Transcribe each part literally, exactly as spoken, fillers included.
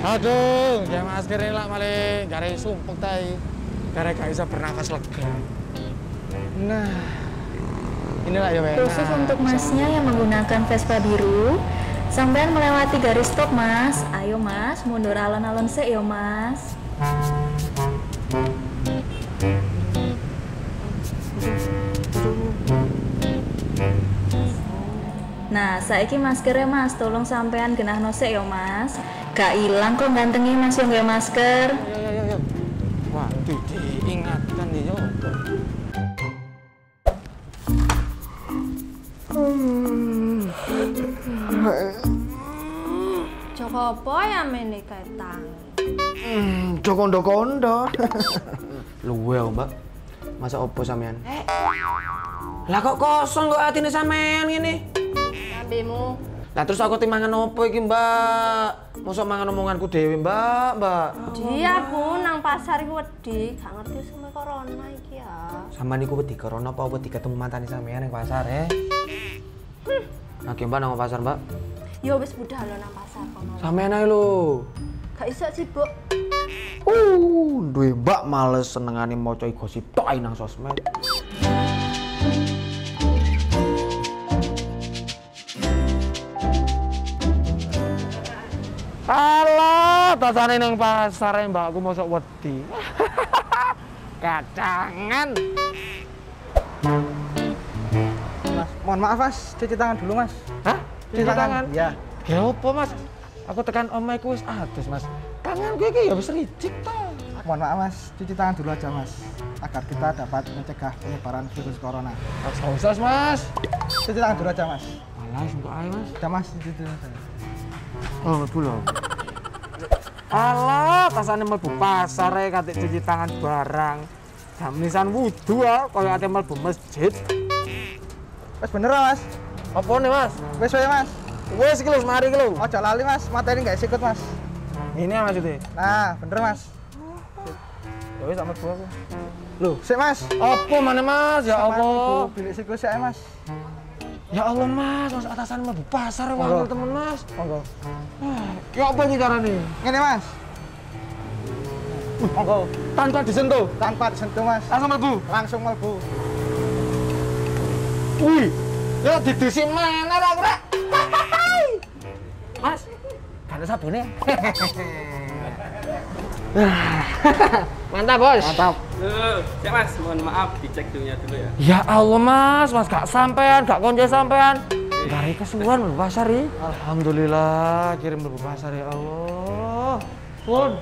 Aduh, ya masker ini lah maling gara sumpek tai. Gara gak bisa bernafas lega. Nah, inilah ya Wena. Khusus untuk masnya yang menggunakan Vespa biru, sampean melewati garis stop mas. Ayo mas, mundur alon-alon sik yo mas. Nah, saiki maskernya mas, tolong sampean genah nosek yo mas. Gak hilang kok gantengnya mas yang gak masker. Yo yo yo yo. Waduh, diingatkan nih yo. Joko apa ya meni ketang? Hmm, Jokondo-kondo. Luwe Mbak. Masa opo sampean? Eh. Lah kok kosong kok atine sampean ngene? Nabimu. Lah terus aku timbangan opo iki, Mbak? Mosok mangan omonganku dhewe, Mbak, Mbak. Dia Bu nang pasar iki wedi, gak ngerti sama corona iki ya. Sampean niku wedi corona apa wedi ketemu mantane sampean ning pasar, eh? Hmm. Nah, Mbak nang pasar, Mbak? Ya wis budal nang pasar kono. Sampean ae lho. Gak iso sibuk. Uh, duwe Mbak males senengane maca gosip tok ae nang sosmed. Alah, tasane nang pasar mbakku mosok wedi. Kacangan. Mas, mohon maaf mas, cuci tangan dulu mas. Hah? Cuci tangan? Iya. Ya apa mas? Aku tekan omahku wis adus mas. Tanganku iki ya wis ricik to. Mohon maaf mas, cuci tangan dulu aja mas, agar kita dapat mencegah penyebaran virus corona. Mas, usah mas. Cuci tangan dulu aja mas. Alah, sumpah ae mas. Udah mas, cuci tangan. Oh, mlebu lho. Alah, tasane mlebu pasar ae katik cuci tangan barang. Jam nisan wudu ah, koyo ate mlebu masjid. Wes bener mas. Apa nih mas? Wes wae mas. Wes iki lho, mari iki lho. Ojo lali mas, materi nggak sikut mas. Ini ya maksudnya? Nah, bener mas. Ya wis sama gua aku. Loh, sik mas. Apa mana mas? Ya Allah. Bilik sikut sik mas. Ya Allah mas, mas atasan mlebu pasar wae temen mas. Monggo. Ki apa iki carane? Ngene mas. Monggo. Tanpa disentuh. Tanpa disentuh mas. Langsung mlebu. Langsung mlebu. Wih. Ya didisi mana ra ora? Mas, kan ada sabune. Mantap bos. Mantap. Loh, ya mas, mohon maaf dicek dulunya dulu ya. Ya Allah mas, mas gak sampean, gak konco sampean. Dari kesuwan mlebu pasar iki. Alhamdulillah kirim mlebu pasar ya Allah. Pun.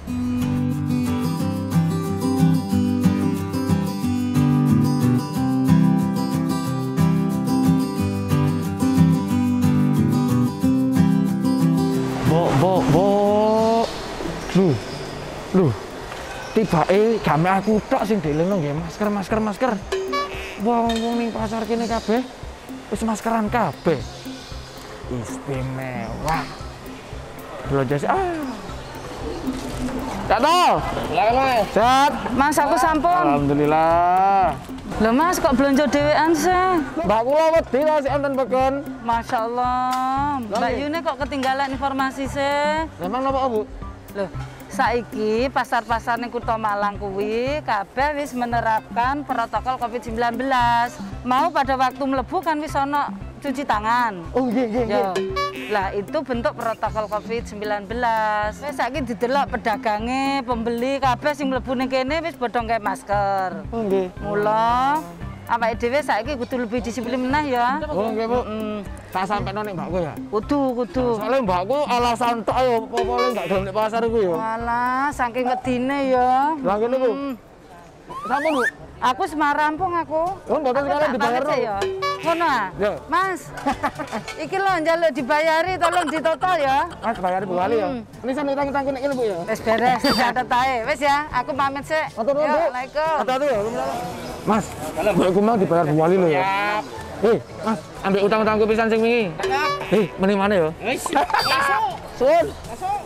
Bo, bo, bo. Duh. Duh. Tibake game aku tok sing dilengno nggih masker masker masker. Wong-wong ning pasar kene kabeh wis maskeran kabeh. Istimewa. Belanja sih. Ah. Cak to. Silakan Mas. Set. Mas aku sampun. Alhamdulillah. Lho Mas kok belanja dhewean sih? Mbak kula wedi to sik enten peken. Masya Allah. Mbak Yune kok ketinggalan informasi sih? Memang napa Bu? Loh, saiki pasar-pasar ning Kutha Malang kuwi kabeh wis menerapkan protokol covid sembilan belas. Mau pada waktu mlebu kan wis ana cuci tangan. Oh nggih nggih nggih. Lah itu bentuk protokol covid sembilan belas. Wis saiki didelok pedagange, pembeli kabeh sing mlebu ning kene wis padha nggae masker. Oh nggih. Mula awake dhewe saiki kudu lebih disiplin meneh ya. Oh nggih Bu. Heeh. Tak sampeno nek mbakku ya. Kudu, kudu. Soale mbakku alasan tok ayo popole enggak gelem nek pasar iku ya. Walah, saking ngedine ya. Lah ngene Bu. Sampun Bu. Aku semarampung aku. Oh, mboten sekalian dibayar sih ya. Ngono ah? Ya. Mas. Iki lho njaluk dibayari tolong ditotal ya. Mas bayar Bu Wali ya. Ini sampe utang-utangku nek kene Bu ya. Wis beres, catet ae. Wis ya, aku pamit sik. Matur nuwun Bu. Waalaikumsalam. Hati-hati ya. Mas, mbakku mau dibayar Bu Wali lho ya. Siap. Hei, Mas, ambil utang-utangku pisan sing wingi. Siap. Hei, mending mana ya? Wis, masuk. Sun. Masuk.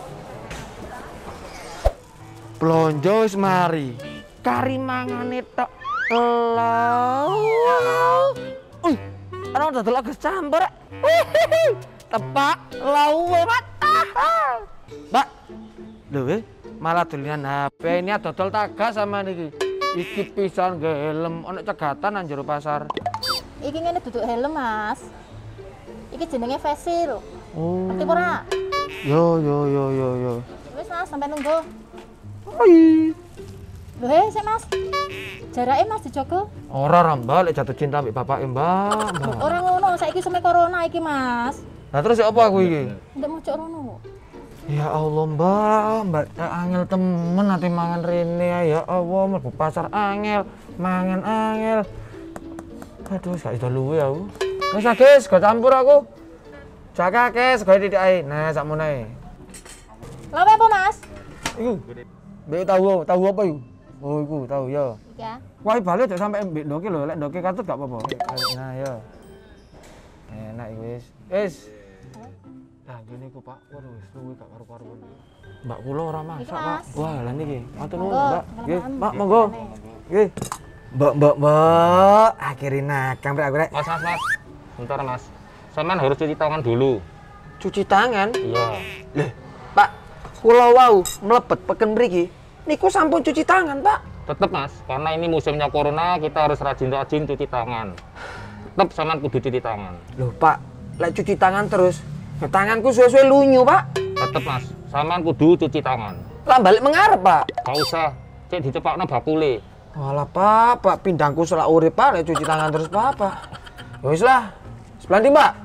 Blonjo wis mari. Kari mangane tok. Lau. Uy, ana dodol agus campur. Tepak lauwe, Mat. Mbak, Lho eh, malah dolinan H P ini dodol tagas sama niki. Iki pisan nggih helm ono cegatan nang jero pasar. Iki ngene duduk helm, Mas. Iki jenenge face shield. Oh. Ngerti ora? Yo yo yo yo yo. Wis Mas, sampai nunggu. Oi. Lho he, sik Mas. Jarake Mas dijogo. Ora ra Mbak, lek jatuh cinta mbek bapake Mbak. Mbak. Ora ngono, saiki sume corona iki, Mas. Lah terus ya apa aku iki? Ndek mojok rono. Ya Allah Mbak, Mbak eh, angel temen nanti mangan rene ya Allah mlebu pasar angel, mangan angel. Aduh, gak iso luwe aku. Wis guys, go campur aku. Jaga kes, go titik ae. Nah, sakmono ae. Lawe apa, Mas? Iku. Mbek tahu, tahu apa iku? Oh, iku tahu ya. Iki ya. Wah, balik aja sampe mbek ndoke lho, lek ndoke katut gak apa-apa. Nah, ya. Enak iku wis. Wis. Nah, gini ku Pak, waduh wis luwe gak karu-karuan. Mbak kula ora masak, Pak. Wah, lah niki. Matur nuwun, Mbak. Nggih, Pak, monggo. Nggih. Mbak, Mbak, Mbak, akhirnya nakang rek aku rek. Mas, mas, mas. Bentar mas. Sampean harus cuci tangan dulu. Cuci tangan? Iya. Leh, Pak, kula wau mlebet peken mriki. Niku sampun cuci tangan, Pak. Tetep mas, karena ini musimnya corona, kita harus rajin-rajin cuci tangan. Tetep sampean kudu cuci tangan. Loh, Pak, lek cuci tangan terus, ya tanganku suwe-suwe lunyu, Pak. Tetep mas, sampean kudu cuci tangan. Lah balik mengarep, Pak. Gak usah, cek dicepakno bakule. Walah, Pak, Pak pindangku selak urip, Pak, lek cuci tangan terus, Pak, Pak. Ya wis lah. Sebelah ndi, Mbak?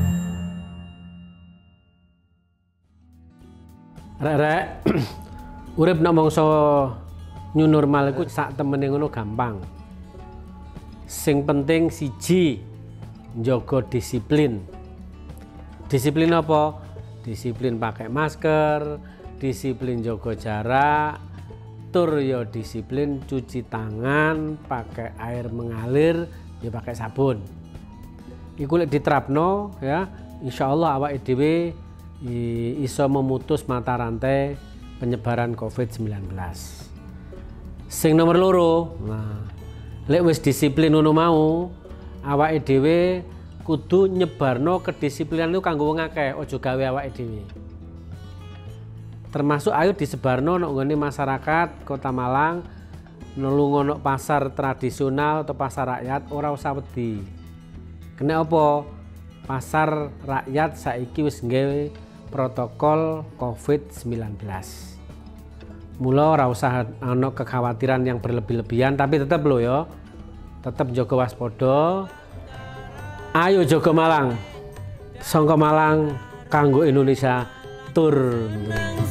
Rek-rek, urip nek mangsa new normal iku sak temene ngono gampang. Sing penting siji, njaga disiplin. Disiplin apa? Disiplin pakai masker, disiplin jaga jarak, tur ya disiplin cuci tangan, pakai air mengalir, ya pakai sabun. Iku lek diterapno ya, insyaallah awake dhewe iso memutus mata rantai penyebaran covid sembilan belas. Sing nomor loro, nah, lek wis disiplin ngono mau, awake dhewe kudu nyebarno kedisiplinan itu kanggo wong akeh, aja gawe awake dhewe. Termasuk ayo disebarno nang nggone masyarakat Kota Malang, nulung ono pasar tradisional atau pasar rakyat ora usah wedi. Kena apa? Pasar rakyat saiki wis nggawe protokol covid sembilan belas. Mula ora usah ana kekhawatiran yang berlebih-lebihan, tapi tetap lho ya. Tetap jaga waspada. Ayo jaga Malang. Sangka Malang kanggo Indonesia tur.